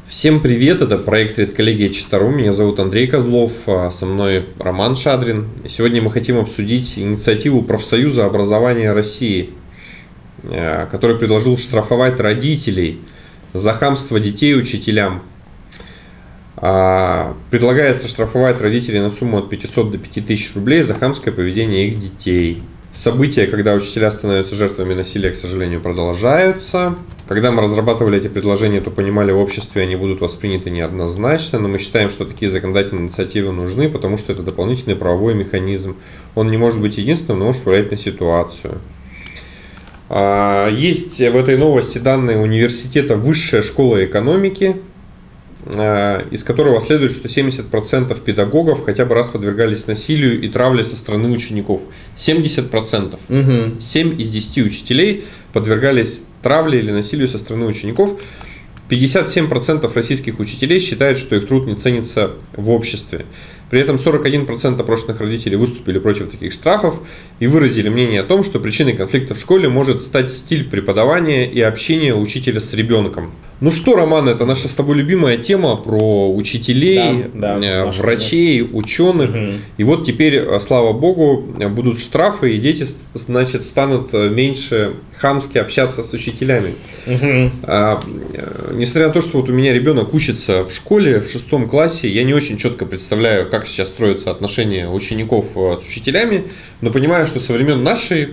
Всем привет, это проект Редколлегия Чита.ру, меня зовут Андрей Козлов, со мной Роман Шадрин. Сегодня мы хотим обсудить инициативу профсоюза образования России, который предложил штрафовать родителей за хамство детей учителям. Предлагается штрафовать родителей на сумму от 500 до 5000 рублей за хамское поведение их детей. События, когда учителя становятся жертвами насилия, к сожалению, продолжаются. Когда мы разрабатывали эти предложения, то понимали, в обществе они будут восприняты неоднозначно, но мы считаем, что такие законодательные инициативы нужны, потому что это дополнительный правовой механизм. Он не может быть единственным, но может влиять на ситуацию. Есть в этой новости данные университета Высшая школа экономики, из которого следует, что 70% педагогов хотя бы раз подвергались насилию и травле со стороны учеников. 70%. 7 из 10 учителей подвергались травле или насилию со стороны учеников. 57% российских учителей считают, что их труд не ценится в обществе. При этом 41% опрошенных родителей выступили против таких штрафов и выразили мнение о том, что причиной конфликта в школе может стать стиль преподавания и общения учителя с ребенком. Ну что, Роман, это наша с тобой любимая тема про учителей, врачей, ученых. И вот теперь, слава богу, будут штрафы, и дети, значит, станут меньше хамски общаться с учителями. Несмотря на то, что вот у меня ребенок учится в школе в 6 классе, я не очень четко представляю, как сейчас строятся отношения учеников с учителями, но понимаю, что со времен нашего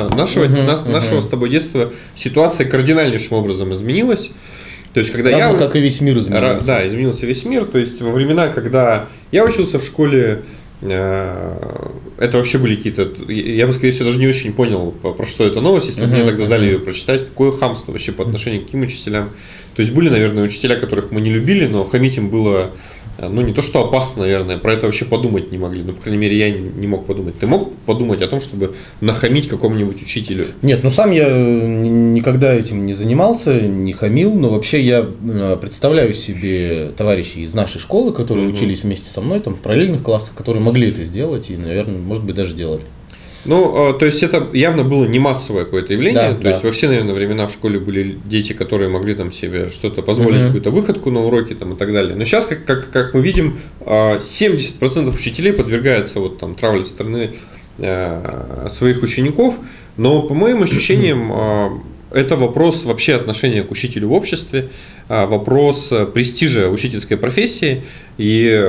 с тобой детства ситуация кардинальнейшим образом изменилась. То есть, когда как и весь мир изменился. Да, изменился весь мир. То есть, во времена, когда я учился в школе, это вообще были какие-то... Я бы, скорее всего, даже не очень понял, про что эта новость, если бы мне тогда дали ее прочитать. Какое хамство вообще по отношению к каким учителям. То есть, были, наверное, учителя, которых мы не любили, но хамить им было... Ну, не то, что опасно, наверное, про это вообще подумать не могли. Ну, по крайней мере, я не мог подумать. Ты мог подумать о том, чтобы нахамить какому-нибудь учителю? Нет, ну сам я никогда этим не занимался, не хамил, но вообще я представляю себе товарищей из нашей школы, которые учились вместе со мной там в параллельных классах, которые могли это сделать и, наверное, может быть, даже делали. Ну, то есть, это явно было не массовое какое-то явление. То есть, во все, наверное, времена в школе были дети, которые могли там себе что-то позволить, какую-то выходку на уроке там, и так далее. Но сейчас, как мы видим, 70% учителей подвергаются вот, там, травле со стороны своих учеников. Но, по моим ощущениям, это вопрос вообще отношения к учителю в обществе, вопрос престижа учительской профессии. И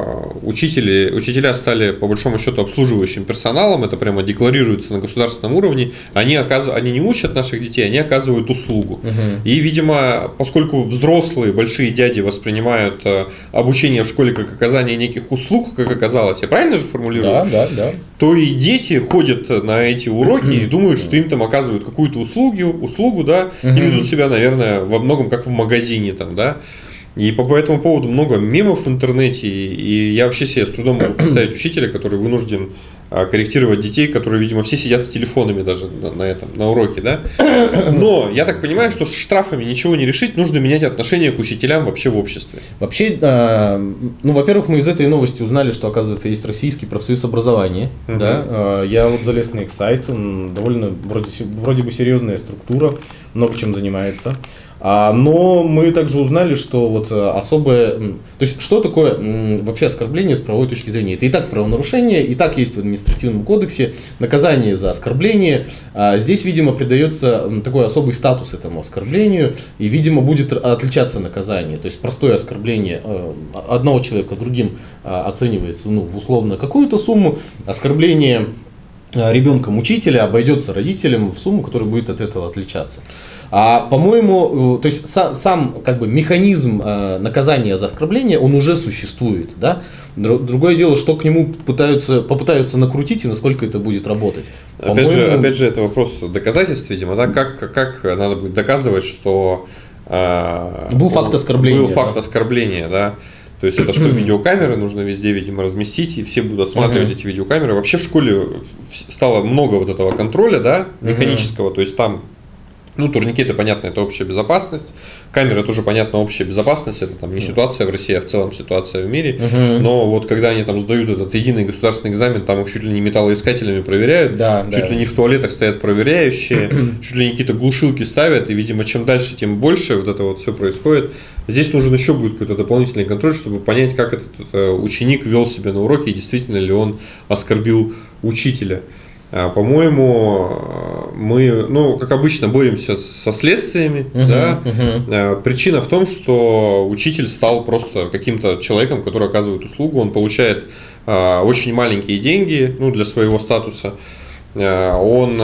учителя стали, по большому счету, обслуживающим персоналом. Это прямо декларируется на государственном уровне. Они не учат наших детей, они оказывают услугу. И, видимо, поскольку взрослые, большие дяди воспринимают обучение в школе как оказание неких услуг, как оказалось, я правильно же формулирую? Да. То и дети ходят на эти уроки и думают, что им там оказывают какую-то услугу, да, и ведут себя, наверное, во многом как в магазине там, да. И по этому поводу много мемов в интернете, и я вообще себе с трудом могу представить учителя, который вынужден корректировать детей, которые, видимо, все сидят с телефонами даже на уроке, да. Но я так понимаю, что с штрафами ничего не решить, нужно менять отношение к учителям вообще в обществе. Вообще, ну, во-первых, мы из этой новости узнали, что, оказывается, есть Российский профсоюз образования. Да? Я вот залез на их сайт, довольно вроде бы серьезная структура, много чем занимается. Но мы также узнали, что вот особое... То есть, что такое вообще оскорбление с правовой точки зрения? Это и так правонарушение, и так есть в административном кодексе наказание за оскорбление. Здесь, видимо, придается такой особый статус этому оскорблению, и, видимо, будет отличаться наказание. То есть, простое оскорбление одного человека другим оценивается в условно какую-то сумму, оскорбление ребенком учителя обойдется родителям в сумму, которая будет от этого отличаться. По-моему, то есть сам как бы механизм наказания за оскорбление, он уже существует, да? Другое дело, что к нему попытаются накрутить и насколько это будет работать. Опять же, это вопрос доказательств, видимо, да? Как надо будет доказывать, что был факт оскорбления, да? То есть, это что, видеокамеры нужно везде, видимо, разместить, и все будут отсматривать эти видеокамеры. Вообще в школе стало много вот этого контроля, да, механического, то есть там Ну, турникеты, понятно, это общая безопасность. Камеры тоже, понятно, общая безопасность. Это там не ситуация в России, а в целом ситуация в мире. Но вот когда они там сдают этот единый государственный экзамен, там их чуть ли не металлоискателями проверяют, чуть ли не в туалетах стоят проверяющие, чуть ли не какие-то глушилки ставят. И, видимо, чем дальше, тем больше вот это вот все происходит. Здесь нужен еще будет какой-то дополнительный контроль, чтобы понять, как этот ученик вел себя на уроке и действительно ли он оскорбил учителя. По-моему, мы, ну, как обычно, боремся со следствиями. Причина в том, что учитель стал просто каким-то человеком, который оказывает услугу. Он получает очень маленькие деньги, ну, для своего статуса. Он,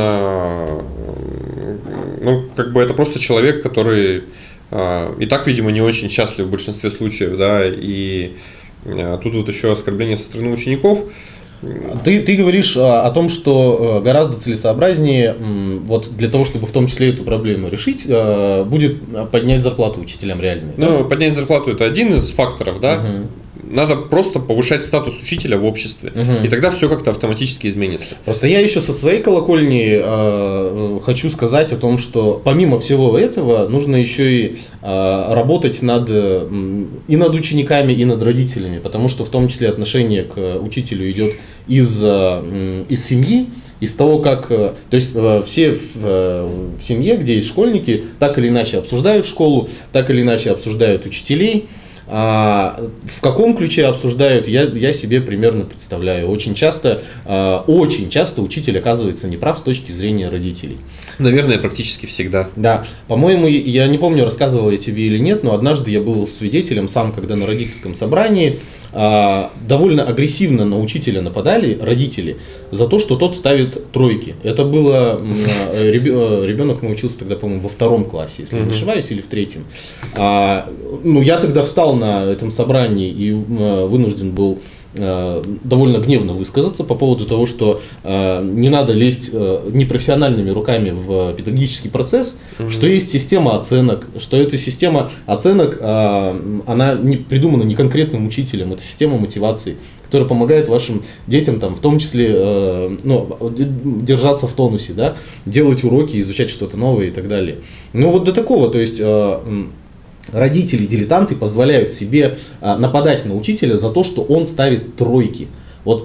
ну, как бы это просто человек, который и так, видимо, не очень счастлив в большинстве случаев, да, и тут вот еще оскорбление со стороны учеников. Ты говоришь о том, что гораздо целесообразнее, вот для того, чтобы в том числе эту проблему решить, будет поднять зарплату учителям реальные. Ну, да? Поднять зарплату – это один из факторов, да. Надо просто повышать статус учителя в обществе, и тогда все как-то автоматически изменится. Просто я еще со своей колокольни хочу сказать о том, что помимо всего этого нужно еще и работать и над учениками, и над родителями, потому что в том числе отношение к учителю идет из семьи, из того, как, то есть все в семье, где есть школьники, так или иначе обсуждают школу, так или иначе обсуждают учителей. В каком ключе обсуждают, я себе примерно представляю. Очень часто учитель оказывается неправ с точки зрения родителей. Наверное, практически всегда. Да. По-моему, я не помню, рассказывал я тебе или нет, но однажды я был свидетелем сам, когда на родительском собрании довольно агрессивно на учителя нападали родители за то, что тот ставит тройки. Это было, ребенок мой учился тогда, по-моему, во 2 классе, если не ошибаюсь, или в 3. Ну, я тогда встал на этом собрании и вынужден был довольно гневно высказаться по поводу того, что не надо лезть непрофессиональными руками в педагогический процесс, что есть система оценок, что эта система оценок, она не придумана не конкретным учителем, это система мотивации, которая помогает вашим детям, там, в том числе, держаться в тонусе, да, делать уроки, изучать что-то новое и так далее. Ну вот до такого, то есть родители, дилетанты позволяют себе нападать на учителя за то, что он ставит тройки. Вот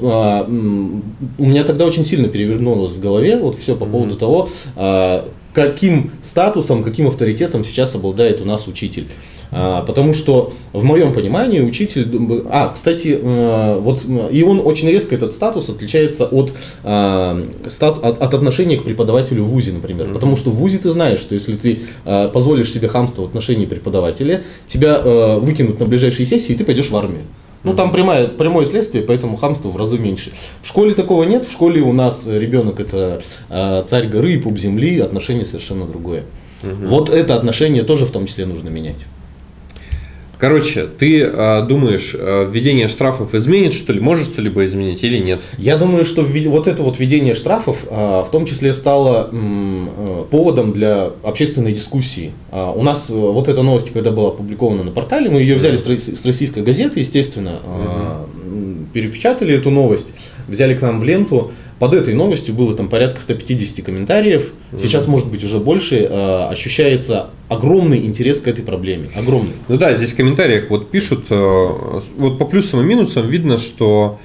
у меня тогда очень сильно перевернулось в голове вот все по поводу того, каким статусом, каким авторитетом сейчас обладает у нас учитель. Потому что в моем понимании учитель, кстати, вот и он очень резко, этот статус отличается от отношения к преподавателю в ВУЗе, например. Потому что в ВУЗе ты знаешь, что если ты позволишь себе хамство в отношении преподавателя, тебя выкинут на ближайшие сессии, и ты пойдешь в армию. Ну, там прямое следствие, поэтому хамства в разы меньше. В школе такого нет. В школе у нас ребенок – это царь горы и пуп земли, отношение совершенно другое. Вот это отношение тоже в том числе нужно менять. Короче, ты думаешь, введение штрафов изменит, что ли, может что-либо изменить или нет? Я думаю, что вот это вот введение штрафов в том числе стало поводом для общественной дискуссии. У нас вот эта новость, когда была опубликована на портале, мы ее взяли с российской газеты, естественно, перепечатали эту новость, взяли к нам в ленту. Под этой новостью было там порядка 150 комментариев, сейчас может быть уже больше, ощущается огромный интерес к этой проблеме, огромный. Ну да, здесь в комментариях вот пишут, вот по плюсам и минусам видно, что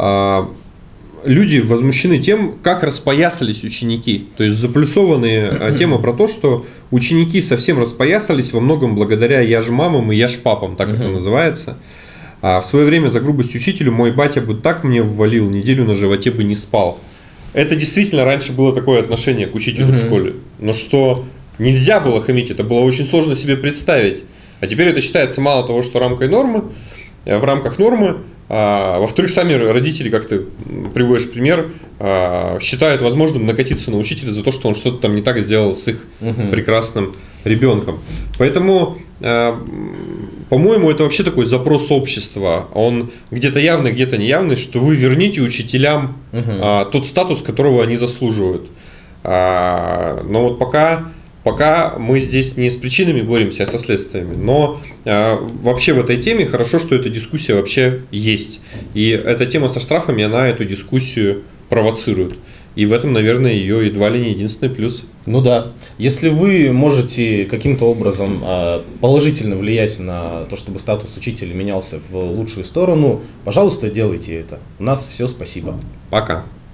люди возмущены тем, как распоясались ученики. То есть заплюсованные тема про то, что ученики совсем распоясались во многом благодаря яж-мамам и яж-папам, так это называется. В свое время за грубость учителю мой батя бы так мне ввалил, неделю на животе бы не спал. Это действительно раньше было такое отношение к учителю в школе. Но что нельзя было хамить, это было очень сложно себе представить. А теперь это считается мало того, что в рамках нормы, во-вторых, сами родители, как ты приводишь пример, считают возможным накатиться на учителя за то, что он что-то там не так сделал с их прекрасным ребенком. Поэтому, по-моему, это вообще такой запрос общества. Он где-то явный, где-то неявный, что вы верните учителям тот статус, которого они заслуживают. Но вот пока мы здесь не с причинами боремся, а со следствиями. Но вообще в этой теме хорошо, что эта дискуссия вообще есть. И эта тема со штрафами, она эту дискуссию провоцирует. И в этом, наверное, ее едва ли не единственный плюс. Ну да. Если вы можете каким-то образом положительно влиять на то, чтобы статус учителя менялся в лучшую сторону, пожалуйста, делайте это. У нас все, спасибо. Пока.